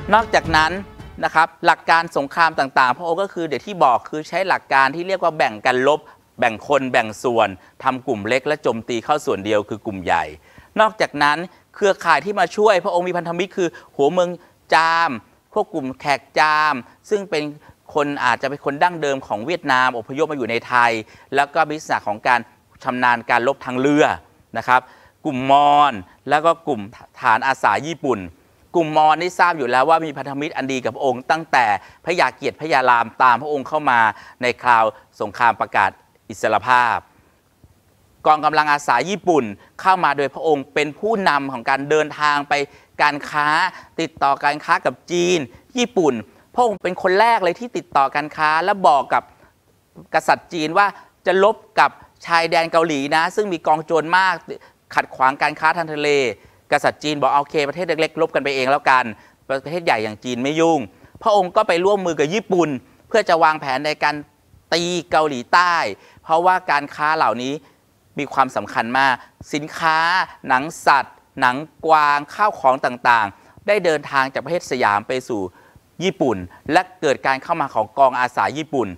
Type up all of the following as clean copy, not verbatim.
นอกจากนั้นนะครับหลักการสงครามต่างๆพระองค์ก็คือเดี๋ยวที่บอกคือใช้หลักการที่เรียกว่าแบ่งกันลบแบ่งคนแบ่งส่วนทำกลุ่มเล็กและโจมตีเข้าส่วนเดียวคือกลุ่มใหญ่นอกจากนั้นเครือข่ายที่มาช่วยพระองค์มีพันธมิตรคือหัวเมืองจามพวกกลุ่มแขกจามซึ่งเป็นคนอาจจะเป็นคนดั้งเดิมของเวียดนามอพยพมาอยู่ในไทยแล้วก็มีลักษณะของการชำนาญการรบทางเรือนะครับกลุ่มมอญแล้วก็กลุ่มฐานอาสาญี่ปุ่นกลุ่มมอญได้ทราบอยู่แล้วว่ามีพันธมิตรอันดีกับพระองค์ตั้งแต่พระยาเกียรติพระยารามตามพระองค์เข้ามาในคราวสงครามประกาศอิสรภาพกองกำลังอาสาญี่ปุ่นเข้ามาโดยพระองค์เป็นผู้นำของการเดินทางไปการค้าติดต่อการค้ากับจีนญี่ปุ่นพระองค์เป็นคนแรกเลยที่ติดต่อการค้าและบอกกับกษัตริย์จีนว่าจะลบกับชายแดนเกาหลีนะซึ่งมีกองโจรมากขัดขวางการค้าทางทะเลกษัตริย์จีนบอกโอเคประเทศเล็กๆลบกันไปเองแล้วกันประเทศใหญ่อย่างจีนไม่ยุ่งพระองค์ก็ไปร่วมมือกับญี่ปุ่นเพื่อจะวางแผนในการตีเกาหลีใต้เพราะว่าการค้าเหล่านี้มีความสำคัญมากสินค้าหนังสัตว์หนังกวางข้าวของต่างๆได้เดินทางจากประเทศสยามไปสู่ญี่ปุ่นและเกิดการเข้ามาของกองอาสาญี่ปุ่น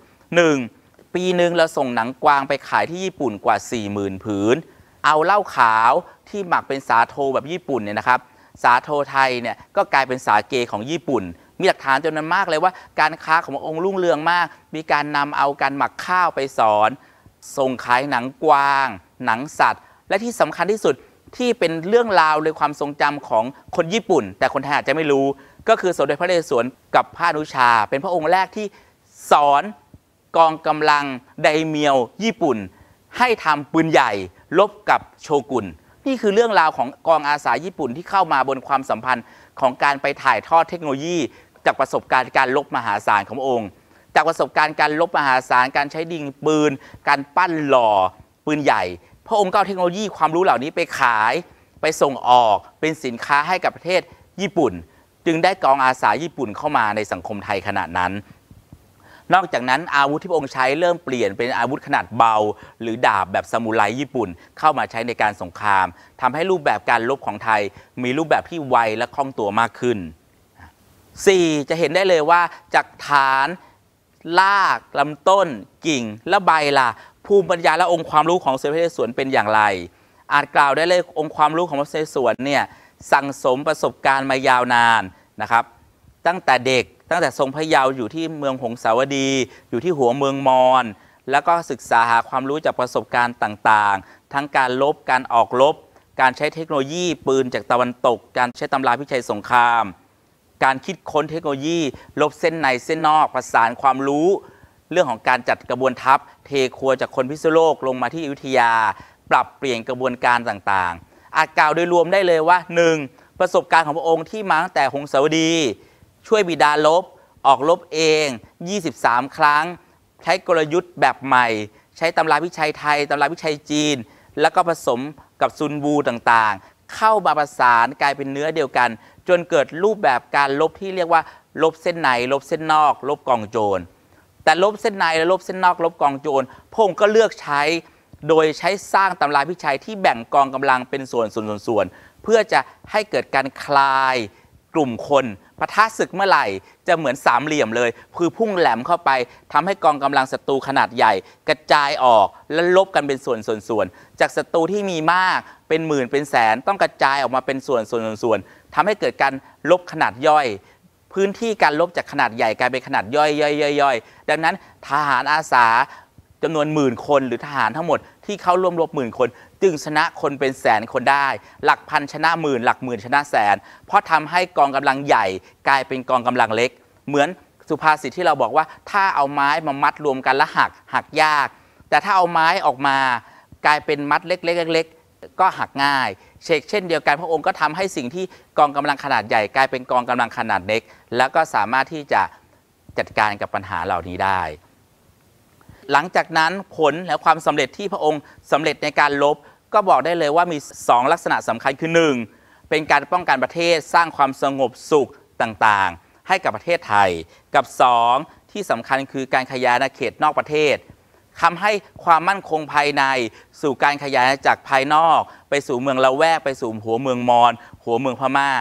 1. ปีหนึ่งเราส่งหนังกวางไปขายที่ญี่ปุ่นกว่า 40,000 ผืนเอาเหล้าขาวที่หมักเป็นสาโทแบบญี่ปุ่นเนี่ยนะครับสาโทไทยเนี่ยก็กลายเป็นสาเกของญี่ปุ่นมีหลักฐานจำนวนมากเลยว่าการค้าขององค์รุ่งเรืองมากมีการนำเอาการหมักข้าวไปสอนส่งขายหนังกวางหนังสัตว์และที่สำคัญที่สุดที่เป็นเรื่องราวในความทรงจำของคนญี่ปุ่นแต่คนไทยอาจจะไม่รู้ก็คือสมเด็จพระนเรศวรกับพระอนุชาเป็นพระองค์แรกที่สอนกองกำลังไดเมียวญี่ปุ่นให้ทำปืนใหญ่ลบกับโชกุนนี่คือเรื่องราวของกองอาสาญี่ปุ่นที่เข้ามาบนความสัมพันธ์ของการไปถ่ายทอดเทคโนโลยีจากประสบการณ์การลบมหาศาลของพระองค์จากประสบการณ์การลบมหาศาลการใช้ดินปืนการปั้นหล่อปืนใหญ่พระองค์ก็เอาเทคโนโลยีความรู้เหล่านี้ไปขายไปส่งออกเป็นสินค้าให้กับประเทศญี่ปุ่นจึงได้กองอาสาญี่ปุ่นเข้ามาในสังคมไทยขณะนั้นนอกจากนั้นอาวุธที่พระองค์ใช้เริ่มเปลี่ยนเป็นอาวุธขนาดเบาหรือดาบแบบซามูไรญี่ปุ่นเข้ามาใช้ในการสงครามทำให้รูปแบบการรบของไทยมีรูปแบบที่ไวและคล่องตัวมากขึ้น 4. จะเห็นได้เลยว่าจากฐานรากลำต้นกิ่งและใบล่ะภูมิปัญญาและองค์ความรู้ของสมเด็จพระนเรศวรเป็นอย่างไรอาจกล่าวได้เลยองค์ความรู้ของพระนเรศวรเนี่ยสั่งสมประสบการณ์มายาวนานนะครับตั้งแต่เด็กตั้งแต่ทรงพระเยาว์อยู่ที่เมืองหงสาวดีอยู่ที่หัวเมืองมอญแล้วก็ศึกษาหาความรู้จากประสบการณ์ต่างๆทั้งการลบการออกรบการใช้เทคโนโลยีปืนจากตะวันตกการใช้ตำราพิชัยสงครามการคิดค้นเทคโนโลยีลบเส้นในเส้นนอกประสานความรู้เรื่องของการจัดกระบวนทัพเทครัวจากคนพิษณุโลกลงมาที่อยุธยาปรับเปลี่ยนกระบวนการต่างๆอาจกล่าวโดยรวมได้เลยว่า 1. ประสบการณ์ของพระองค์ที่มาตั้งแต่หงสาวดีช่วยบิดาลบออกรบเอง23ครั้งใช้กลยุทธ์แบบใหม่ใช้ตำราวิชัยไทยตำราวิชัยจีนแล้วก็ผสมกับซุนวูต่างๆเข้ามาประสานกลายเป็นเนื้อเดียวกันจนเกิดรูปแบบการลบที่เรียกว่าลบเส้นในลบเส้นนอกลบกองโจรแต่ลบเส้นในและลบเส้นนอกลบกองโจรพระองค์ก็เลือกใช้โดยใช้สร้างตำราพิชัยที่แบ่งกองกำลังเป็นส่วนเพื่อจะให้เกิดการคลายกลุ่มคนปะทะศึกเมื่อไหร่จะเหมือนสามเหลี่ยมเลยคือพุ่งแหลมเข้าไปทำให้กองกำลังศัตรูขนาดใหญ่กระจายออกและลบกันเป็นส่วนจากศัตรูที่มีมากเป็นหมื่นเป็นแสนต้องกระจายออกมาเป็นส่วนทำให้เกิดการลบขนาดย่อยพื้นที่การลบจากขนาดใหญ่กลายเป็นขนาดย่อยดังนั้นทหารอาสาจำนวนหมื่นคนหรือทหารทั้งหมดที่เข้าร่วมรบหมื่นคนจึงชนะคนเป็นแสนคนได้หลักพันชนะหมื่นหลักหมื่นชนะแสนเพราะทำให้กองกำลังใหญ่กลายเป็นกองกำลังเล็กเหมือนสุภาษิตที่เราบอกว่าถ้าเอาไม้มามัดรวมกันแล้วหักยากแต่ถ้าเอาไม้ออกมากลายเป็นมัดเล็กก็หักง่ายเช่นเดียวกันพระองค์ก็ทำให้สิ่งที่กองกำลังขนาดใหญ่กลายเป็นกองกำลังขนาดเล็กแล้วก็สามารถที่จะจัดการกับปัญหาเหล่านี้ได้หลังจากนั้นผลและความสำเร็จที่พระองค์สำเร็จในการลบก็บอกได้เลยว่ามี2ลักษณะสำคัญคือ 1. เป็นการป้องกันประเทศสร้างความสงบสุขต่างๆให้กับประเทศไทยกับ 2. ที่สำคัญคือการขยายอาณาเขตนอกประเทศทำให้ความมั่นคงภายในสู่การขยายจากภายนอกไปสู่เมืองละแวกไปสู่หัวเมืองมอญหัวเมืองพม่า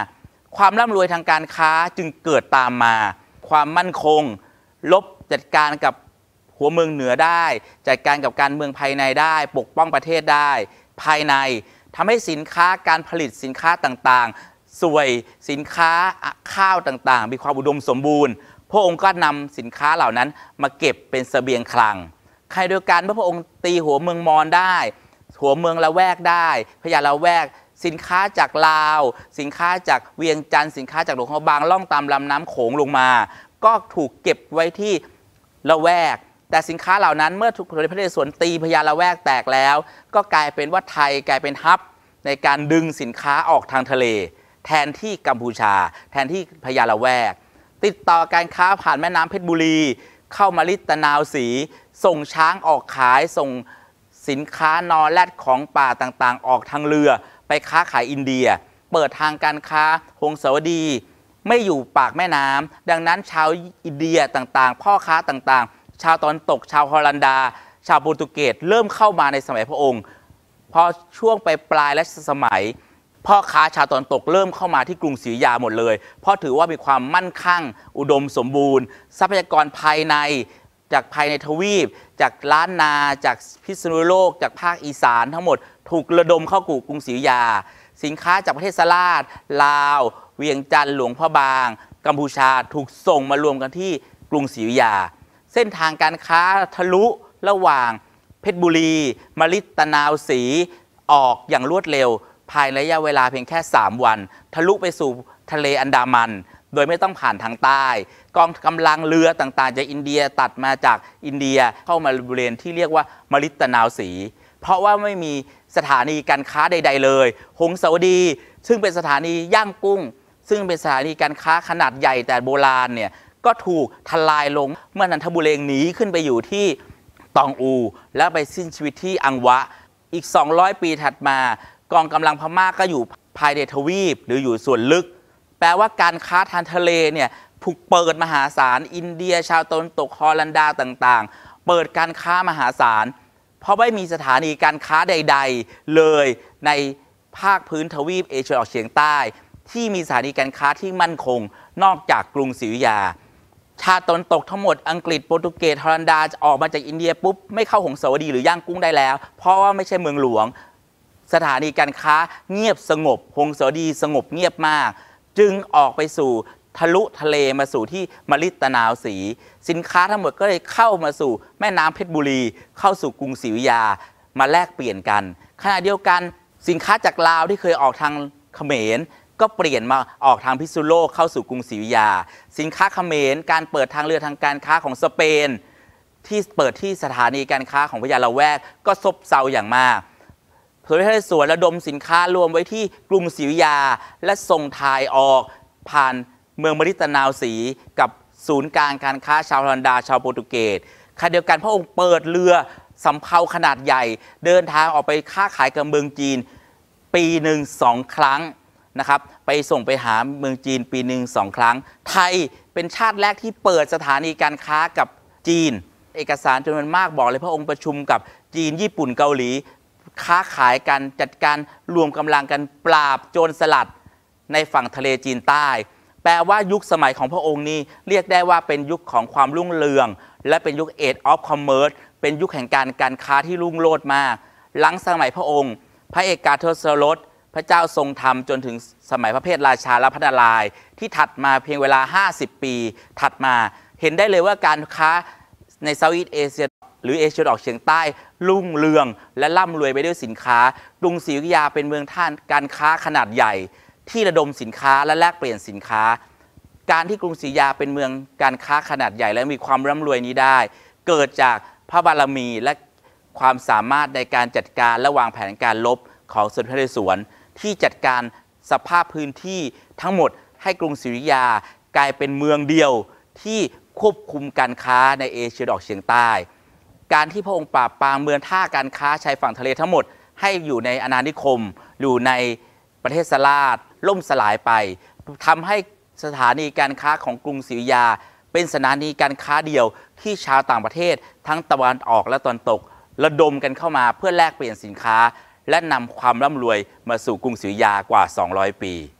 ความร่ำรวยทางการค้าจึงเกิดตามมาความมั่นคงลบจัดการกับหัวเมืองเหนือได้จัดการกับการเมืองภายในได้ปกป้องประเทศได้ภายในทำให้สินค้าการผลิตสินค้าต่างๆสวยสินค้าข้าวต่างๆมีความอุดมสมบูรณ์พระองค์ก็นำสินค้าเหล่านั้นมาเก็บเป็นเสบียงคลังใครโดยการพระองค์ตีหัวเมืองมอญได้หัวเมืองละแวกได้พญาละแวกสินค้าจากลาวสินค้าจากเวียงจันทร์สินค้าจากหลวงพระบางล่องตามลำน้ำโขงลงมาก็ถูกเก็บไว้ที่ละแวกแต่สินค้าเหล่านั้นเมื่อถูกพระนเรศวรตีพญาละแวกแตกแล้วก็กลายเป็นว่าไทยกลายเป็นฮับในการดึงสินค้าออกทางทะเลแทนที่กัมพูชาแทนที่พญาละแวกติดต่อการค้าผ่านแม่น้ำเพชรบุรีเข้ามาลิตะนาวศรีส่งช้างออกขายส่งสินค้านอแรดของป่าต่างๆออกทางเรือไปค้าขายอินเดียเปิดทางการค้าหงสาวดีไม่อยู่ปากแม่น้ำดังนั้นชาวอินเดียต่างๆพ่อค้าต่างๆชาวตะวันตกชาวฮอลันดาชาวโปรตุเกสเริ่มเข้ามาในสมัยพระองค์พอช่วงไปปลายรัชสมัยพ่อค้าชาวตะวันตกเริ่มเข้ามาที่กรุงศรีอยุธยาหมดเลยเพราะถือว่ามีความมั่นคงอุดมสมบูรณ์ทรัพยากรภายในจากภายในทวีปจากล้านนาจากพิษณุโลกจากภาคอีสานทั้งหมดถูกระดมเข้ากรุงศรีอยุธยาสินค้าจากประเทศสลาดลาวเวียงจันทร์หลวงพระบางกัมพูชาถูกส่งมารวมกันที่กรุงศรีอยุธยาเส้นทางการค้าทะลุระหว่างเพชรบุรีมลิตะนาวศรีออกอย่างรวดเร็วภายในระยะเวลาเพียงแค่3วันทะลุไปสู่ทะเลอันดามันโดยไม่ต้องผ่านทางใต้กองกำลังเรือต่างๆจากอินเดียตัดมาจากอินเดียเข้ามาบริเวณที่เรียกว่ามลิตะนาวศรีเพราะว่าไม่มีสถานีการค้าใดๆเลยหงสาวดีซึ่งเป็นสถานีย่างกุ้งซึ่งเป็นสถานีการค้าขนาดใหญ่แต่โบราณเนี่ยก็ถูกทลายลงเมื่อนันทบุรีหนีขึ้นไปอยู่ที่ตองอูแล้วไปสิ้นชีวิตที่อังวะอีก200ปีถัดมากองกำลังพม่าก็อยู่ภายในทวีปหรืออยู่ส่วนลึกแปลว่าการค้าทางทะเลเนี่ยถูกเปิดมหาศาลอินเดียชาวตะวันตกฮอลันดาต่างๆเปิดการค้ามหาศาลเพราะไม่มีสถานีการค้าใดๆเลยในภาคพื้นทวีปเอเชียตะวันออกเฉียงใต้ที่มีสถานีการค้าที่มั่นคงนอกจากกรุงศรีอยุธยาชาติตะวันตกทั้งหมดอังกฤษโปรตุเกสฮอลันดาจะออกมาจากอินเดียปุ๊บไม่เข้าหงสาวดีหรือย่างกุ้งได้แล้วเพราะว่าไม่ใช่เมืองหลวงสถานีการค้าเงียบสงบหงสาวดีสงบเงียบมากจึงออกไปสู่ทะลุทะเลมาสู่ที่มลิตะนาวศรีสินค้าทั้งหมดก็เลยเข้ามาสู่แม่น้ำเพชรบุรีเข้าสู่กรุงศรีอยุธยามาแลกเปลี่ยนกันขณะเดียวกันสินค้าจากลาวที่เคยออกทางเขมรก็เปลี่ยนมาออกทางพิษณุโลกเข้าสู่กรุงศรีอยุธยาสินค้าเขมรการเปิดทางเรือทางการค้าของสเปนที่เปิดที่สถานีการค้าของพญาละแวกก็ซบเซาอย่างมากสมเด็จพระนเรศวรระดมสินค้ารวมไว้ที่กรุงศรีอยุธยาและส่งถ่ายออกผ่านเมืองมลิตะนาวศรีกับศูนย์กลางการค้าชาวฮอลันดาชาวโปรตุเกสขณะเดียวกันพระองค์เปิดเรือสำเภาขนาดใหญ่เดินทางออกไปค้าขายกับเมืองจีนปีหนึ่ง2 ครั้งนะครับไปส่งไปหาเมืองจีนปีหนึ่ง2 ครั้งไทยเป็นชาติแรกที่เปิดสถานีการค้ากับจีนเอกสารจำนวนมากบอกเลยพระองค์ประชุมกับจีนญี่ปุ่นเกาหลีค้าขายกันจัดการรวมกำลังกันปราบโจรสลัดในฝั่งทะเลจีนใต้แปลว่ายุคสมัยของพระองค์นี้เรียกได้ว่าเป็นยุคของความรุ่งเรืองและเป็นยุค Age of Commerce เป็นยุคแห่งการค้าที่รุ่งโรจน์มากหลังสมัยพระองค์พระเอกาทศรสพระเจ้าทรงธรรมจนถึงสมัยพระเพทราชาและพระนารายณ์ที่ถัดมาเพียงเวลา50 ปีถัดมาเห็นได้เลยว่าการค้าในเซาท์อีสต์เอเชียหรือเอเชียตะวันออกเฉียงใต้รุ่งเรืองและร่ำรวยไปด้วยสินค้ากรุงศรีอยุธยาเป็นเมืองท่านการค้าขนาดใหญ่ที่ระดมสินค้าและแลกเปลี่ยนสินค้าการที่กรุงศรีอยุธยาเป็นเมืองการค้าขนาดใหญ่และมีความร่ำรวยนี้ได้เกิดจากพระบารมีและความสามารถในการจัดการและวางแผนการรบของสมเด็จพระนเรศวรที่จัดการสภาพพื้นที่ทั้งหมดให้กรุงศรีอยุธยากลายเป็นเมืองเดียวที่ควบคุมการค้าในเอเชียตะวันออกเฉียงใต้การที่พระองค์ปราบปรามเมืองท่าการค้าชายฝั่งทะเลทั้งหมดให้อยู่ในอาณานิคมอยู่ในประเทศสลาดล่มสลายไปทำให้สถานีการค้าของกรุงศรีอยุธยาเป็นสถานีการค้าเดียวที่ชาวต่างประเทศทั้งตะวันออกและตะวันตกระดมกันเข้ามาเพื่อแลกเปลี่ยนสินค้าและนำความร่ำรวยมาสู่กรุงศรีอยุธยากว่า200 ปี